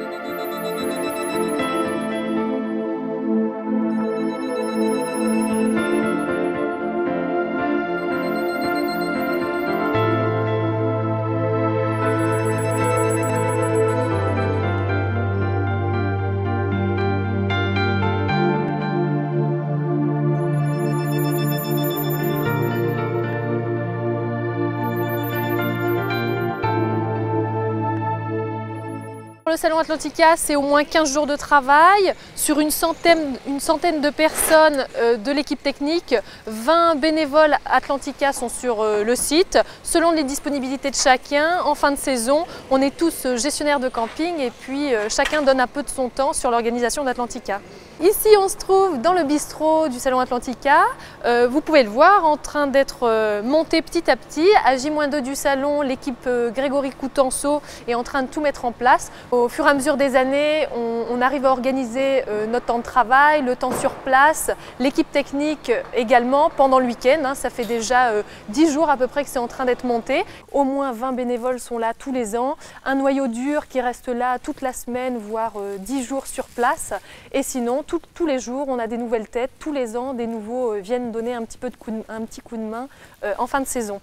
Le Salon Atlantica, c'est au moins 15 jours de travail sur une centaine de personnes de l'équipe technique. 20 bénévoles Atlantica sont sur le site. Selon les disponibilités de chacun, en fin de saison, on est tous gestionnaires de camping et puis chacun donne un peu de son temps sur l'organisation d'Atlantica. Ici, on se trouve dans le bistrot du Salon Atlantica. Vous pouvez le voir en train d'être monté petit à petit. À J-2 du salon, l'équipe Grégory Coutenceau est en train de tout mettre en place. Au fur et à mesure des années, on arrive à organiser notre temps de travail, le temps sur place, l'équipe technique également pendant le week-end. Ça fait déjà 10 jours à peu près que c'est en train d'être monté. Au moins 20 bénévoles sont là tous les ans. Un noyau dur qui reste là toute la semaine, voire 10 jours sur place. Et sinon, tous les jours, on a des nouvelles têtes. Tous les ans, des nouveaux viennent donner un petit coup de main en fin de saison.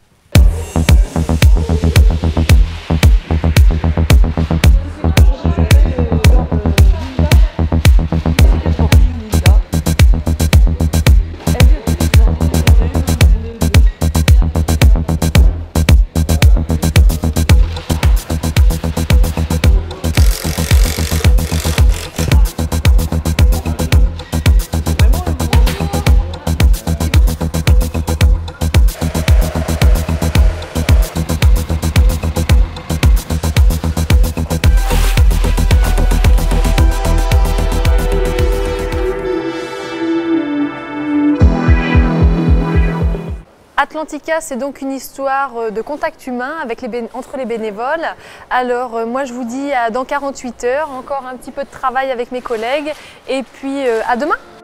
Atlantica, c'est donc une histoire de contact humain entre les bénévoles. Alors moi je vous dis à dans 48 heures, encore un petit peu de travail avec mes collègues et puis à demain.